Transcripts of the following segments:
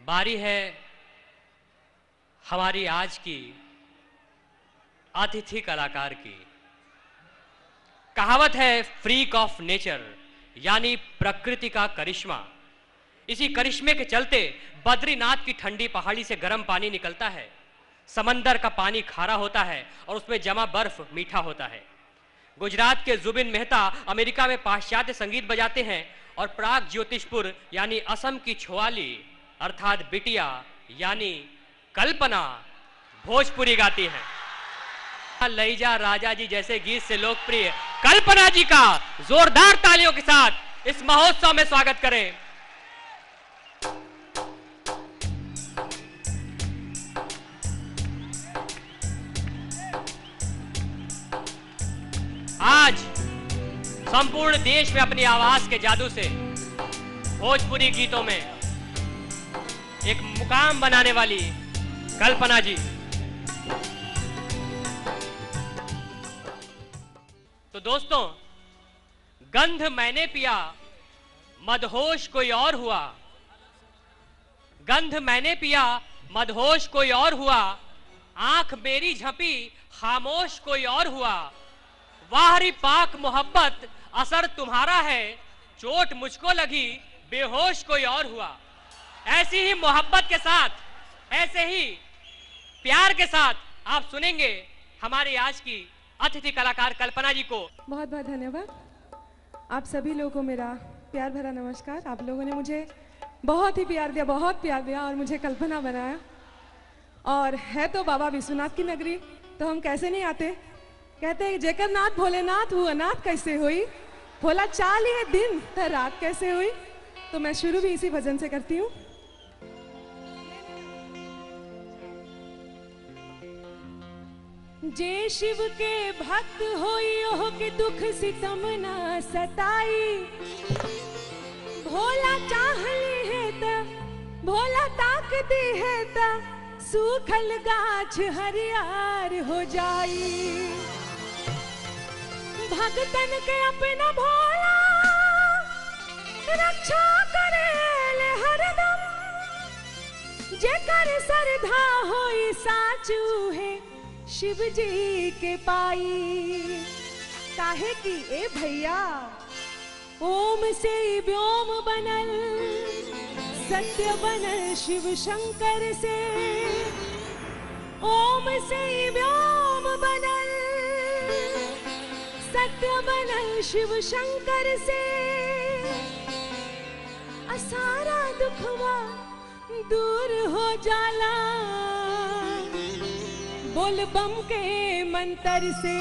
बारी है हमारी आज की अतिथि कलाकार की। कहावत है फ्रीक ऑफ नेचर, यानी प्रकृति का करिश्मा। इसी करिश्मे के चलते बद्रीनाथ की ठंडी पहाड़ी से गर्म पानी निकलता है, समंदर का पानी खारा होता है और उसमें जमा बर्फ मीठा होता है। गुजरात के जुबिन मेहता अमेरिका में पाश्चात्य संगीत बजाते हैं और प्राग ज्योतिषपुर यानी असम की छोआली अर्थात बिटिया यानी कल्पना भोजपुरी गाती हैं। लैजा राजा जी जैसे गीत से लोकप्रिय कल्पना जी का जोरदार तालियों के साथ इस महोत्सव में स्वागत करें। आज संपूर्ण देश में अपनी आवाज के जादू से भोजपुरी गीतों में एक मुकाम बनाने वाली कल्पना जी। तो दोस्तों, गंध मैंने पिया मदहोश कोई और हुआ, गंध मैंने पिया मदहोश कोई और हुआ, आंख मेरी झपी खामोश कोई और हुआ, वाहरी पाक मोहब्बत असर तुम्हारा है, चोट मुझको लगी बेहोश कोई और हुआ। ऐसी ही मोहब्बत के साथ, ऐसे ही प्यार के साथ आप सुनेंगे हमारी आज की अतिथि कलाकार कल्पना जी को। बहुत बहुत धन्यवाद। आप सभी लोगों को मेरा प्यार भरा नमस्कार। आप लोगों ने मुझे बहुत ही प्यार दिया, बहुत प्यार दिया और मुझे कल्पना बनाया। और है तो बाबा विश्वनाथ की नगरी, तो हम कैसे नहीं आते। कहते हैं जेकर नाथ भोलेनाथ हुआ नाथ कैसे हुई, भोला चाल ही दिन तो रात कैसे हुई। तो मैं शुरू भी इसी भजन से करती हूँ। जे शिव के भक्त होई ओह के दुख सितम ना सताई, भोला चाहली है त भोला ताक दी है त सूखल गाछ हरियार हो जाई। भक्तन के अपना भोला रक्षा करेले हरदम, जेकर श्रद्धा होई साचू है शिव जी के पाई। काहे की ए भैया ओम से व्योम बनल, सत्य बनल शिव शंकर से, ओम से व्योम बनल, सत्य बनल शिव शंकर से। सारा दुखवा दूर हो जाला बोल बम के मंत्र से।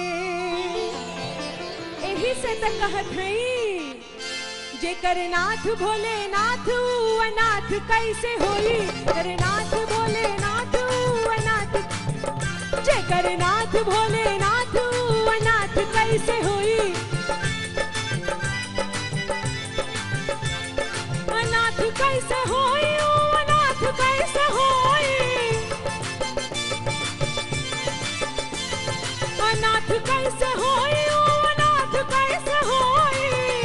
यही से तो कहत हई जेकर नाथ भोलेनाथ अनाथ कैसे होई, जेकर नाथ भोलेनाथ अनाथ, जेकर नाथ भोलेनाथ अनाथ कैसे होई, अनाथ कैसे होई, अनाथ कैसे होई, अनाथ कैसे होई, अनाथ कैसे होई।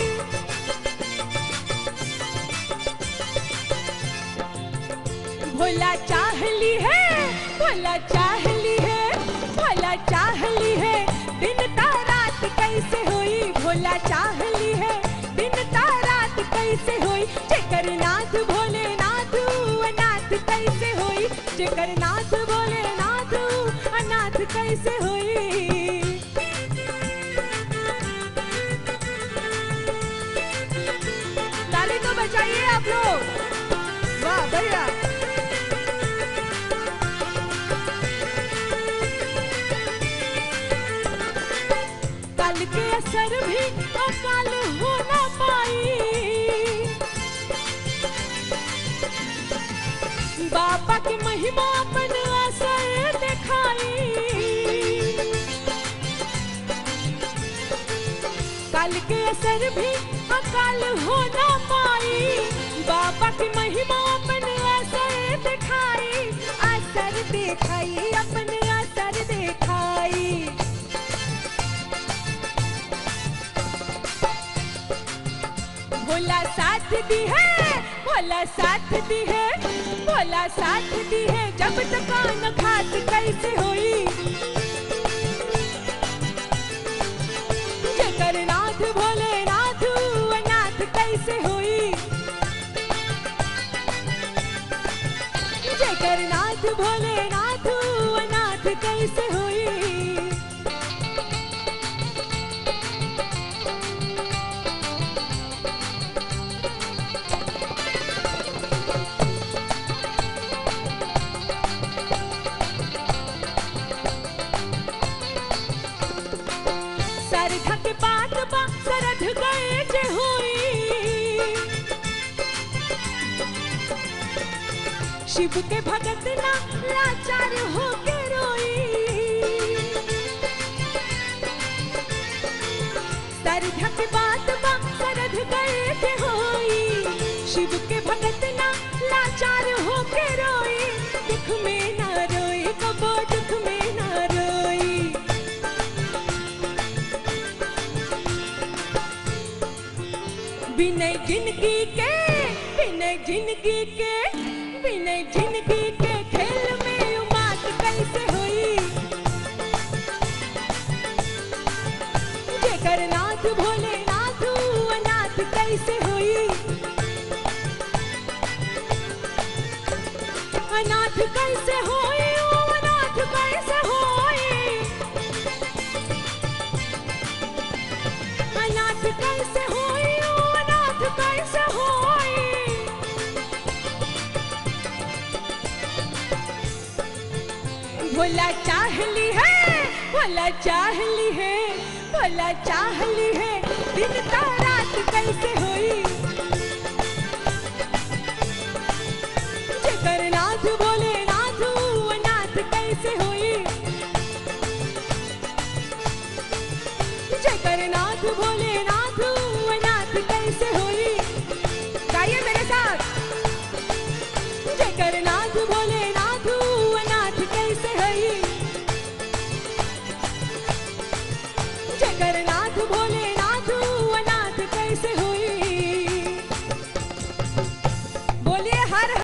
भोला चाहली है, भोला चाहली है, भोला चाहली है, दिन ता रात कैसे होई, भोला चाहली है, दिन ता रात कैसे होई। जेकर नाथ भोलेनाथ अनाथ कैसे होई, जेकर नाथ भोलेनाथ अनाथ कैसे होई। ताली तो बजाइए आप लोग, वाह भैया। काल के असर भी अकाल हो ना पाई, बाबा की महिमा अपन असर दिखाई। काल के असर भी अकाल हो ना पाई, बाबा की महिमा अपन असर दिखाई, असर दिखाई, अपन असर दिखाई। भोला साथ दी है, भोला साथ दी है, भोला भोला साथ दी है जब तक न घात कैसे होई। जेकर नाथ भोलेनाथ अनाथ कैसे होई। जेकर नाथ भोलेनाथ अनाथ कैसे होई। सरधा के बात बा सरध गए जे होई। शिव के भगत ना लाचार होके रोई। सरधा के बात बा सरध गए जे होई। शिव के भगत ना लाचार होके रोई। दुख में ना रोई कबो दुख में ना रोई। बिना जिंदगी के बिना जिंदगी के बिना जिंदगी के खेल में उमात कैसे हुई। जेकर नाथ भोलेनाथ अनाथ कैसे हुई। अनाथ कैसे हुई अनाथ कैसे हुई। अनाथ कैसे हुई अनाथ कैसे हुई। भोला चाहली है भोला चाहली है भोला चाहली है दिन का रात कैसे हुई। जेकर नाथ भोलेनाथ अनाथ कैसे हुई। जेकर नाथ भोलेनाथ अनाथ कैसे हुई। गाइए मेरे साथ। जेकर नाथ भोलेनाथ अनाथ कैसे हुई। जेकर नाथ भोले